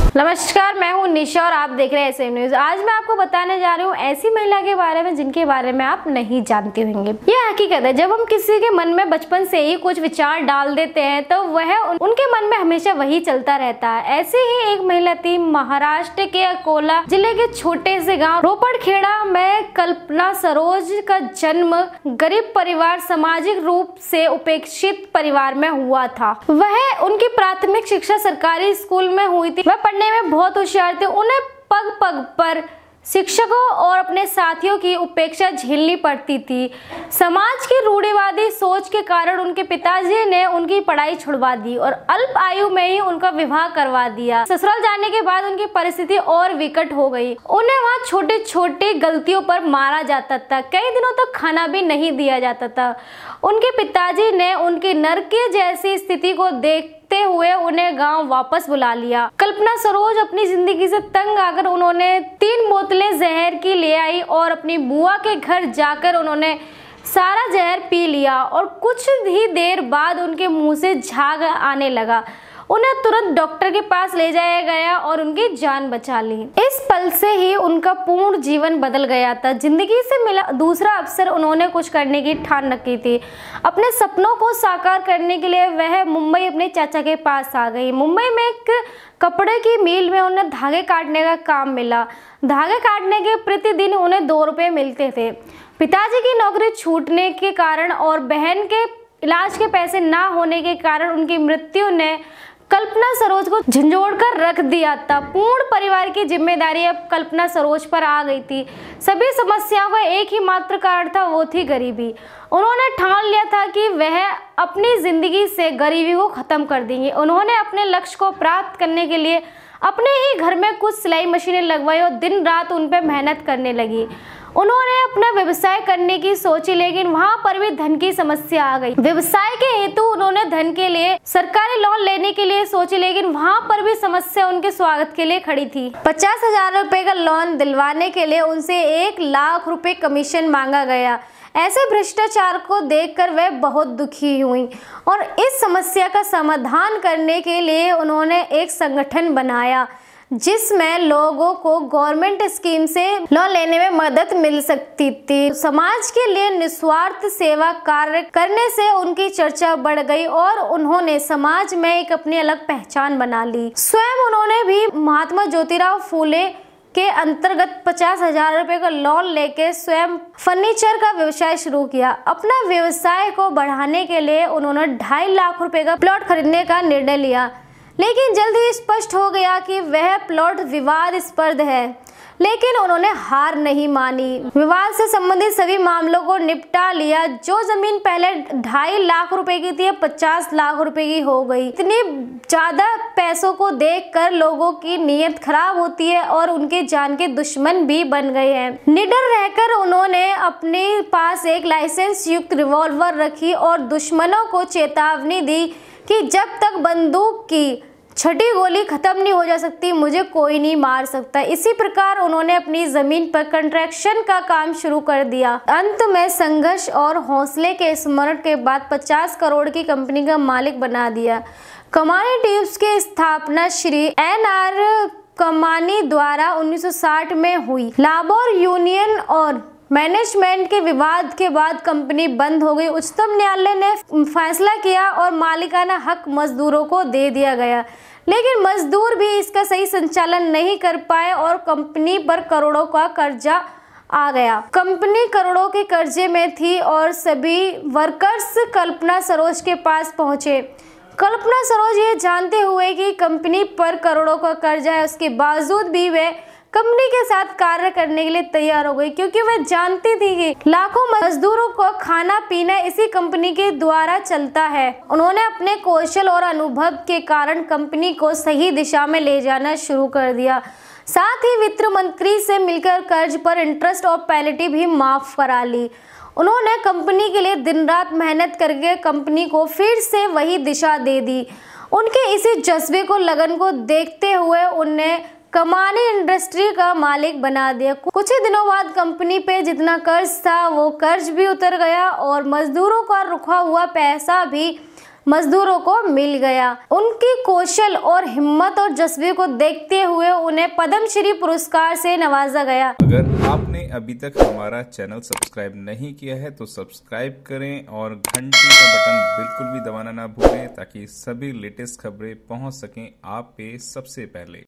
नमस्कार, मैं हूं निशा और आप देख रहे हैं एसएम न्यूज। आज मैं आपको बताने जा रही हूं ऐसी महिला के बारे में जिनके बारे में आप नहीं जानते होंगे। यह हकीकत है, जब हम किसी के मन में बचपन से ही कुछ विचार डाल देते हैं तो वह उनके मन में हमेशा वही चलता रहता है। ऐसे ही एक महिला थी। महाराष्ट्र के अकोला जिले के छोटे से गाँव रोपड़खेड़ा में कल्पना सरोज का जन्म गरीब परिवार, सामाजिक रूप से उपेक्षित परिवार में हुआ था। वह उनकी प्राथमिक शिक्षा सरकारी स्कूल में हुई थी। वह पढ़ने में बहुत होशियार थे। उन्हें पग पग पर शिक्षकों और अपने साथियों की उपेक्षा झेलनी पड़ती थी। समाज की रूढ़िवादी सोच के कारण उनके पिताजी ने उनकी पढ़ाई छुड़वा दी और अल्प आयु में ही उनका विवाह करवा दिया। ससुराल जाने के बाद उनकी परिस्थिति और विकट हो गई। उन्हें वहाँ छोटी छोटी गलतियों पर मारा जाता था। कई दिनों तक खाना भी नहीं दिया जाता था। उनके पिताजी ने उनकी नरकीय जैसी स्थिति को देखते हुए उन्हें गांव वापस बुला लिया। कल्पना सरोज अपनी जिंदगी से तंग आकर उन्होंने 3 बोतलें जहर की ले आई और अपनी बुआ के घर जाकर उन्होंने सारा जहर पी लिया और कुछ ही देर बाद उनके मुंह से झाग आने लगा। उन्हें तुरंत डॉक्टर के पास ले जाया गया और उनकी जान बचा ली। इस पल से ही उनका पूर्ण जीवन बदल गया था। जिंदगी से मिला दूसरा अवसर उन्होंने कुछ करने की ठान रखी थी। अपने सपनों को साकार करने के लिए वह मुंबई अपने चाचा के पास आ गई। मुंबई में एक कपड़े की मिल में उन्हें धागे काटने का काम मिला। धागे काटने के प्रतिदिन उन्हें 2 रुपये मिलते थे। पिताजी की नौकरी छूटने के कारण और बहन के इलाज के पैसे ना होने के कारण उनकी मृत्यु ने कल्पना सरोज को झंझोड़ कर रख दिया था। पूर्ण परिवार की जिम्मेदारी अब कल्पना सरोज पर आ गई थी। सभी समस्याओं का एक ही मात्र कारण था, वो थी गरीबी। उन्होंने ठान लिया था कि वह अपनी जिंदगी से गरीबी को खत्म कर देंगे। उन्होंने अपने लक्ष्य को प्राप्त करने के लिए अपने ही घर में कुछ सिलाई मशीनें लगवाई और दिन रात उन पर मेहनत करने लगी। उन्होंने अपना व्यवसाय करने की सोची, लेकिन वहां पर भी धन की समस्या आ गई। व्यवसाय के हेतु उन्होंने धन के लिए सरकारी लोन लेने के लिए सोची, लेकिन वहां पर भी समस्या उनके स्वागत के लिए खड़ी थी। 50,000 रुपए का लोन दिलवाने के लिए उनसे 1 लाख रुपए कमीशन मांगा गया। ऐसे भ्रष्टाचार को देखकर वह बहुत दुखी हुई और इस समस्या का समाधान करने के लिए उन्होंने एक संगठन बनाया जिसमें लोगों को गवर्नमेंट स्कीम से लोन लेने में मदद मिल सकती थी। समाज के लिए निस्वार्थ सेवा कार्य करने से उनकी चर्चा बढ़ गई और उन्होंने समाज में एक अपनी अलग पहचान बना ली। स्वयं उन्होंने भी महात्मा ज्योतिराव फूले के अंतर्गत 50,000 रुपए का लोन लेके स्वयं फर्नीचर का व्यवसाय शुरू किया। अपना व्यवसाय को बढ़ाने के लिए उन्होंने 2.5 लाख रुपए का प्लॉट खरीदने का निर्णय लिया, लेकिन जल्द ही स्पष्ट हो गया कि वह प्लॉट विवादास्पद है। लेकिन उन्होंने हार नहीं मानी। विवाद से संबंधित सभी मामलों को निपटा लिया। जो जमीन पहले 2.5 लाख रुपए की थी, 50 लाख रुपए की हो गई। इतनी ज्यादा पैसों को देखकर लोगों की नीयत खराब होती है और उनके जान के दुश्मन भी बन गए हैं। निडर रहकर उन्होंने अपने पास एक लाइसेंस युक्त रिवॉल्वर रखी और दुश्मनों को चेतावनी दी कि जब तक बंदूक की छठी गोली खत्म नहीं हो जा सकती, मुझे कोई नहीं मार सकता। इसी प्रकार उन्होंने अपनी जमीन पर कंस्ट्रक्शन का काम शुरू कर दिया। अंत में संघर्ष और हौसले के स्मरण के बाद 50 करोड़ की कंपनी का मालिक बना दिया। कमानी ट्यूब्स की स्थापना श्री NR कमानी द्वारा 1960 में हुई। लाहौर यूनियन और मैनेजमेंट के विवाद के बाद कंपनी बंद हो गई। उच्चतम न्यायालय ने फैसला किया और मालिकाना हक मजदूरों को दे दिया गया, लेकिन मजदूर भी इसका सही संचालन नहीं कर पाए और कंपनी पर करोड़ों का कर्जा आ गया। कंपनी करोड़ों के कर्जे में थी और सभी वर्कर्स कल्पना सरोज के पास पहुंचे। कल्पना सरोज ये जानते हुए कि कंपनी पर करोड़ों का कर्जा है, उसके बावजूद भी वे कंपनी के साथ कार्य करने के लिए तैयार हो गई, क्योंकि वह जानती थी कि लाखों मजदूरों को खाना पीना इसी कंपनी के द्वारा चलता है। उन्होंने अपने कौशल और अनुभव के कारण कंपनी को सही दिशा में ले जाना शुरू कर दिया। साथ ही वित्त मंत्री से मिलकर कर्ज पर इंटरेस्ट और पेनल्टी भी माफ करा ली। उन्होंने कंपनी के लिए दिन रात मेहनत करके कंपनी को फिर से वही दिशा दे दी। उनके इसी जज्बे को, लगन को देखते हुए उन्हें कमानी इंडस्ट्री का मालिक बना दिया। कुछ ही दिनों बाद कंपनी पे जितना कर्ज था वो कर्ज भी उतर गया और मजदूरों का रुका हुआ पैसा भी मजदूरों को मिल गया। उनकी कौशल और हिम्मत और जज्बे को देखते हुए उन्हें पद्मश्री पुरस्कार से नवाजा गया। अगर आपने अभी तक हमारा चैनल सब्सक्राइब नहीं किया है तो सब्सक्राइब करें और घंटी का बटन बिल्कुल भी दबाना ना भूलें ताकि सभी लेटेस्ट खबरें पहुंच सकें आप पे सबसे पहले।